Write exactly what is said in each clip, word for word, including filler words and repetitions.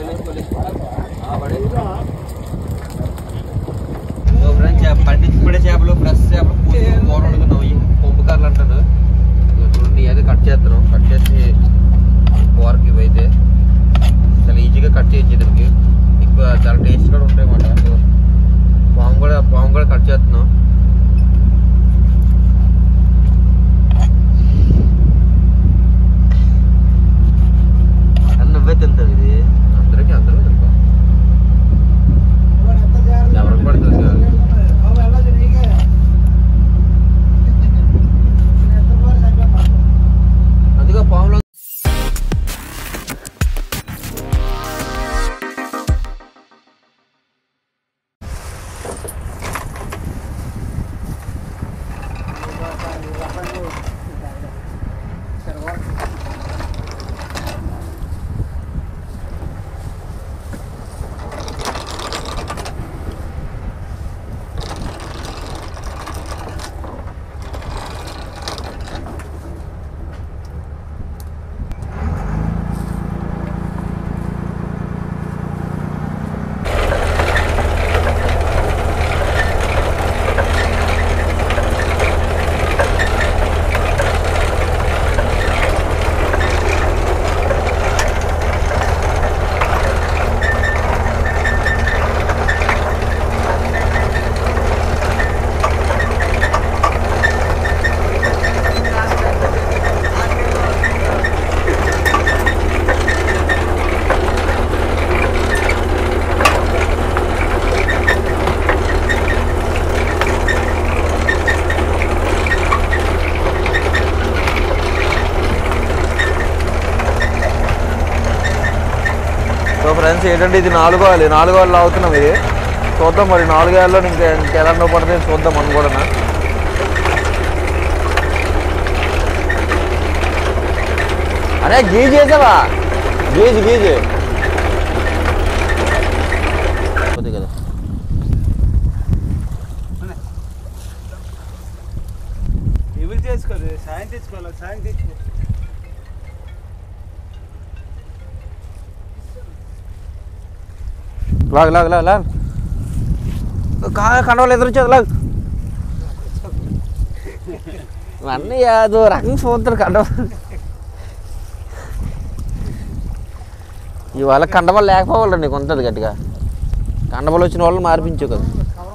పండించుకునే చేపలు ఫ్రెష్ చేపలు కూర వండుకున్నాం. పొంపు కర్రలు అంటారు. చూడండి అది కట్ చేస్తున్నాం. కట్ చేసి కూరకి ఇవైతే చాలా ఈజీగా కట్ చేయించేదానికి ఎక్కువ చాలా టేస్ట్ కూడా ఉంటాయి అన్నమాట. పాము కూడా పాము కూడా కట్ చేస్తున్నాం. నువ్వే తింటావు ఇది అందరికి అందరూ తింటాం. ఎవరికి పడుతుంది అందుకే పాములో ఫ్రెండ్స్ ఏంటంటే ఇది నాలుగో వేలు నాలుగో వేలు అవుతున్నాం. ఇది చూద్దాం మరి నాలుగో వేలలో ఇంకా ఇంకెలా పడుతుంది చూద్దాం మనం కూడా. అరే గీజ్ చేసావా గీజ్ గీజ్ కదా. ఎవరు చేసుకోవాలి సాయం తెచ్చుకోవాలి సాయం తెచ్చుకో. లాగ్ లాగ్ లాగ్ లాగ్ కండవలు ఎదురు వచ్చేది లాగ్ అన్నీ అదో రకం చూస్తారు కండవ. ఇవాళ కండవలు లేకపోవాలండి కొంతది గట్టిగా. కండవలు వచ్చిన వాళ్ళు మార్పించు కదా.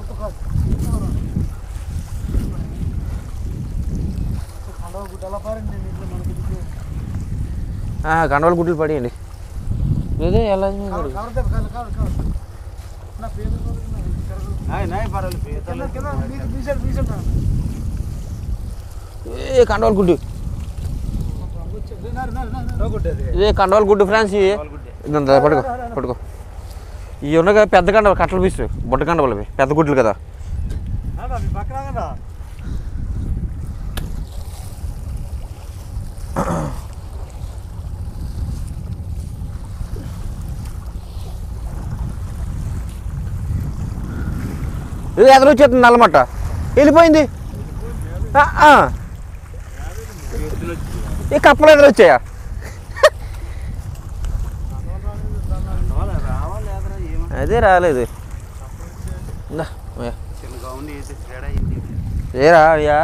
కండవలు గుడ్లు పడేయండి. ఇదే ఎలా ఏ కండవల్ గుడ్డు ఇదే కండవల్ గుడ్డు ఫ్రెండ్స్. ఇదంతా పట్టుకో పట్టుకో. ఇవి ఉన్నాయి పెద్ద కండవలు కట్టలు పీసు బుట్ట కండవలు అవి పెద్ద గుడ్లు కదా. ఇది ఎదురు వచ్చేస్తుంది నల్లమట్ట వెళ్ళిపోయింది. ఈ కప్పలు ఎదురు వచ్చాయా? అదే రాలేదు. ఏరా అయ్యా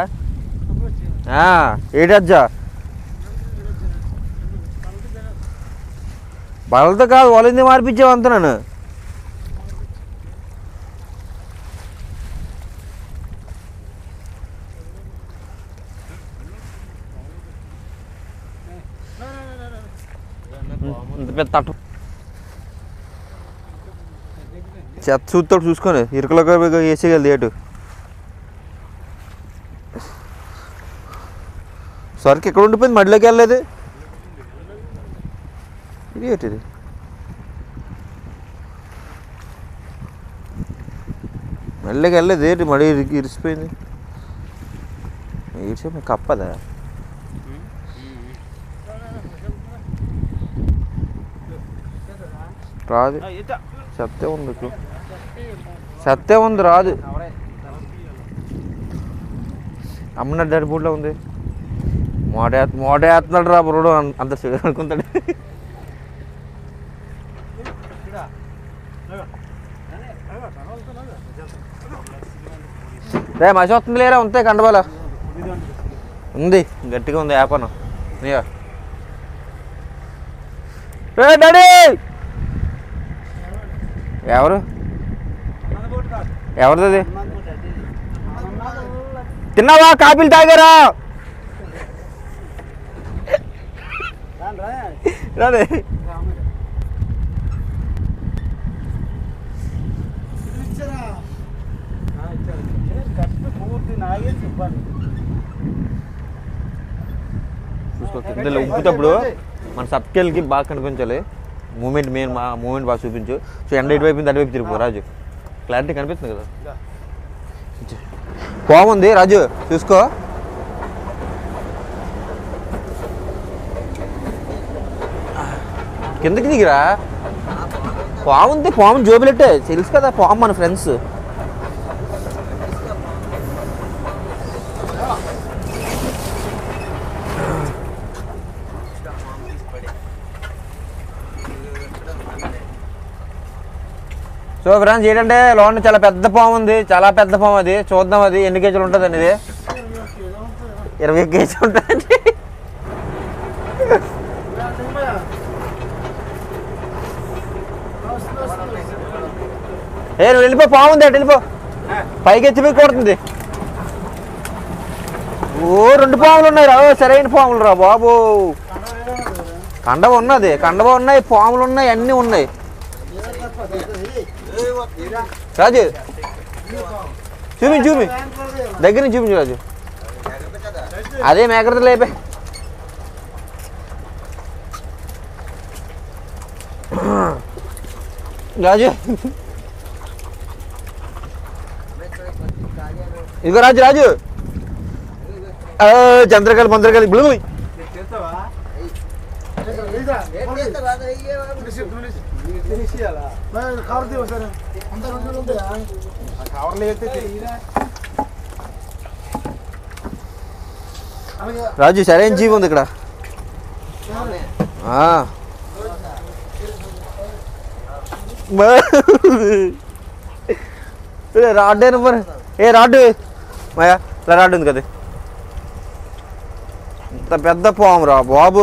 ఏడజ్జా బలతో కాదు వాళ్ళని మార్పించావు అంత. నన్ను ఇంత పెద్ద తట్టు చెత్త చూస్తాడు చూసుకొని ఇరుకలోకి వేసేయగలదు ఏటు. సరికి ఎక్కడ ఉండిపోయింది మడిలోకి వెళ్ళలేదు. ఇది ఏంటిది మళ్ళీకి వెళ్ళలేదు ఏంటి మడి ఇరిసిపోయింది. ఇరిసి కప్పదా రాదు. చెత్తే ఉంది చెత్తే ఉంది రాదు. అమ్మన డెడ్ బూట్లో ఉంది. మోట మోట వేస్తున్నాడు రా బుర్రడు అంత అనుకుంటాడు. రే మసి వస్తుంది లేరా ఉంటే కండబాల ఉంది గట్టిగా ఉంది వ్యాపారం రే డాడీ ఎవరు ఎవరిది తిన్నావా కాపీలు తాగారా రాదే ఇందులో ఉప్పుతప్పుడు మన సబ్స్కేల్కి బాగా కనిపించాలి మూమెంట్ మెయిన్ మా మూమెంట్ బాగా చూపించు సో ఎండ ఇటువైపు అటువైపు తిరిగిపో రాజు క్లారిటీ కనిపిస్తుంది కదా బాగుంది రాజు చూసుకో కిందకి దిగిరా పాము ఉంది పాము జోబులెట్టే తెలుసు కదా పాము మన ఫ్రెండ్స్ సో ఫ్రెండ్స్ ఏంటంటే లోన చాలా పెద్ద పాము ఉంది చాలా పెద్ద పాము అది చూద్దాం అది ఎన్ని కేజీలు ఉంటుంది అండి ఇది ఇరవై కేజీలు ఉంటుందండి ఏ నువ్వు వెళ్ళిపో పాము ఉంది అటు వెళ్ళిపో పైకి ఎత్తిపోయి కొడుతుంది ఓ రెండు పాములు ఉన్నాయి రా సరైన పాములు రా బాబు కండవ ఉన్నది కండవ ఉన్నాయి పాములు ఉన్నాయి అన్నీ ఉన్నాయి రాజు చూపి చూపి దగ్గర నుంచి చూపించు రాజు అదే మేకరత లేపే రాజు ఇదిగో రాజు రాజు చంద్రకాయలు మంత్రకాయలు బిళ్ళు రాజు సరైన జీవి ఉంది ఇక్కడ రాడ్ మరి ఏ రాడ్డు మాయా ఇలా రాడ్డు ఉంది కదా ఇంత పెద్ద పాము రా బాబు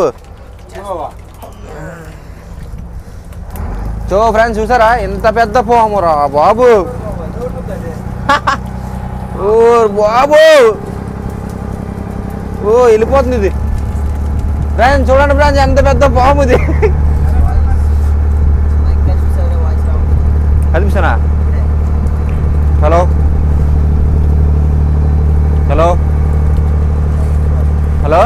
సో ఫ్రెండ్స్ చూసారా ఇంత పెద్ద పాము రా బాబు ఓ బాబు ఓ వెళ్ళిపోతుంది ఇది ఫ్రెండ్స్ చూడండి ఫ్రెండ్స్ ఎంత పెద్ద పాము ఇది కనిపిస్తానా హలో హలో హలో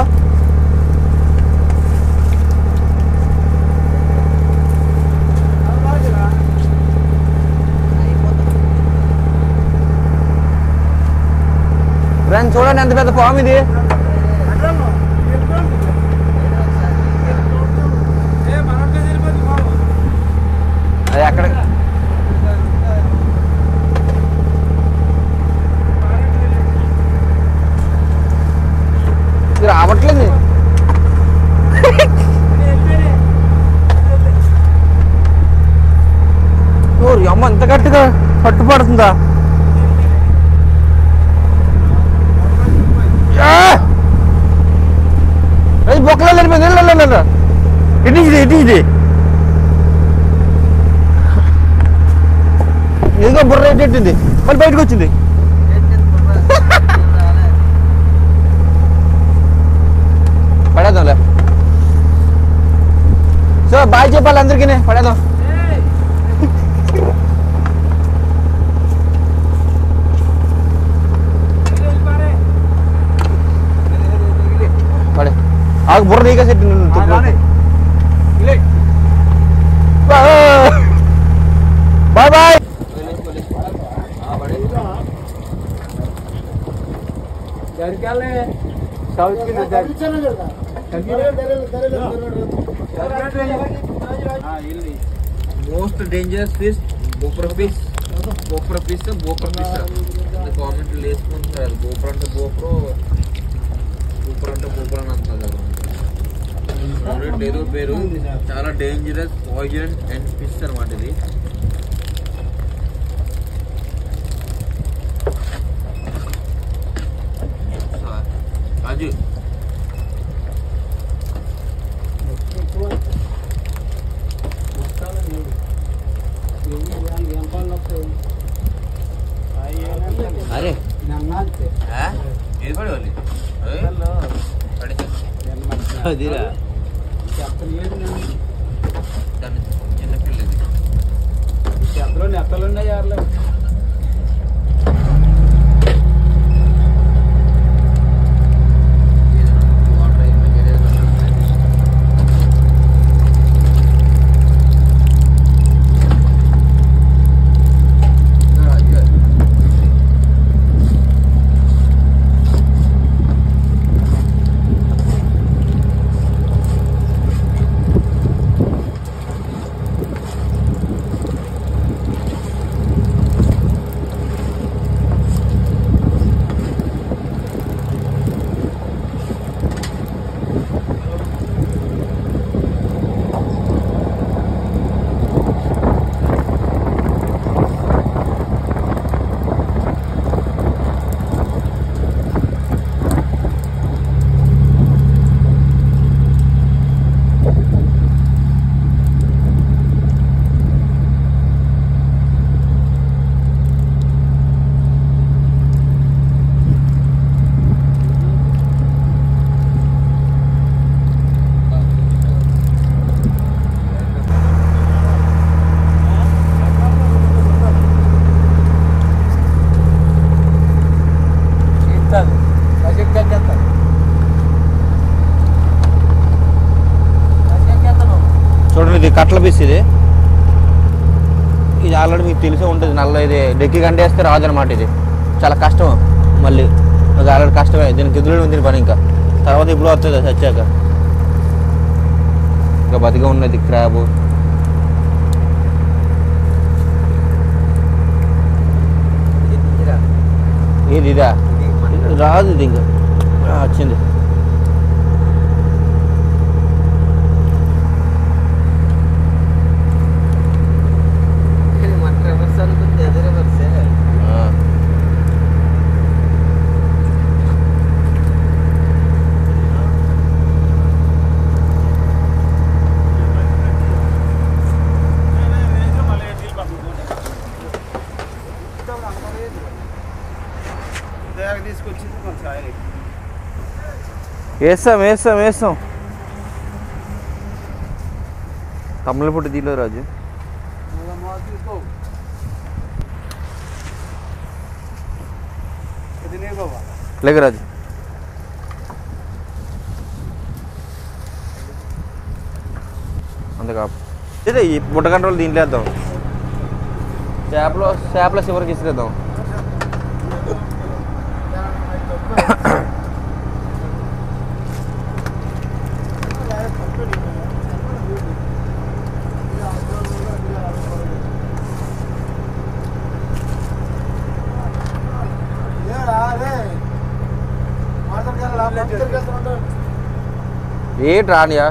ఫ్రెండ్స్ చూడండి ఎంత పెద్ద పాము ఇది అది అక్కడ రావట్లేదు అమ్మ ఎంత గట్టిగా పట్టుపడుతుందా బొక్కలో వెళ్ళిపోయింది ఇటు ఇది ఇటు ఇది ఏదో బుర్ర ఎట్టింది మళ్ళీ బయటకు వచ్చింది పడేద్దాంలే సో బాయ్ చెప్పాలి అందరికీ పడేద్దాం పడే ఆకు బుర్ర నీకే set bye bye most dangerous fish గోపుర ఫిష్ గోపుర ఫిష్ గోపుర ఫిష్ కామెంట్లు వేసుకుంటారు గోపుర అంటే గోపుర గోపుర అంటే గోపుర అని అంటారు ఏదో పేరు చాలా డేంజరస్ పాయిజన్ అండ్ ఫిష్ అనమాట ఇది. రాజు అరే ఏది పడేవాళ్ళు అదిరా దాన్ని చిన్న పిల్లది చెత్తలో నెత్తలున్నాయి యార్లే చూడండి. ఇది కట్ల పీస్. ఇది ఇది ఆల్రెడీ మీకు తెలిసే ఉంటుంది. నల్ల ఇది డెక్కి కంటేస్తే రాదు అనమాట. ఇది చాలా కష్టం. మళ్ళీ అది ఆల్రెడీ కష్టమే. దీనికి ఎదురు ఉంది పని. ఇంకా తర్వాత ఇప్పుడు వస్తుంది చచ్చాక. ఇంకా బతిగా ఉన్నది క్రాబ్. ఇది ఇదా రాదు. ఇది ఇంకా వచ్చింది. తీసుకొచ్చింది కొంచెం వేస్తాం వేస్తాం వేస్తాం తమ్ముళ్ళ పుట్టి దీనిలో రాజు. లేక రాజు అంతే కాపు. ఇదే ఈ బుట్ట కంట్రోల్ దీంట్లో వేద్దాం. చేపలో చేపల చివరికి ఇసుకేద్దాం. ఏ రానియా.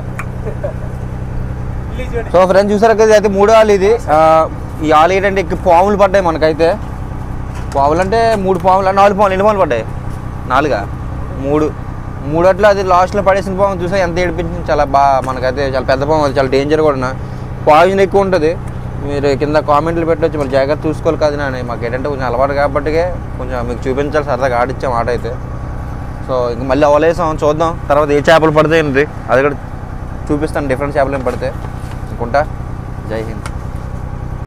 సో ఫ్రెండ్స్ చూసారు కదా, అయితే మూడో ఆలు ఇది. ఈ ఆలు ఏంటంటే ఎక్కువ పాములు పడ్డాయి మనకైతే. పాములు అంటే మూడు పాములు, నాలుగు పాములు, ఎన్ని పాములు పడ్డాయి? నాలుగా మూడు మూడట్లో అది లాస్ట్లో పడేసిన పాము చూసా ఎంత ఏడిపించింది. చాలా బాగా మనకైతే చాలా పెద్ద పాము. అది చాలా డేంజర్ కూడా. పాయిజన్ ఎక్కువ ఉంటుంది. మీరు కింద కామెంట్లు పెట్టవచ్చు. మరి జాగ్రత్త చూసుకోవాలి కదా నాని. మాకు ఏంటంటే కొంచెం అలవాటు కాబట్టి కొంచెం మీకు చూపించాలి. సరదాగా ఆడిచ్చాం ఆట అయితే. సో ఇంక మళ్ళీ అవలేసాం. చూద్దాం తర్వాత ఏ చేపలు పడతాయండి. అది కూడా చూపిస్తాను. డిఫరెంట్ చేపలు ఏం పడితే అనుకుంటా. జై హింద్.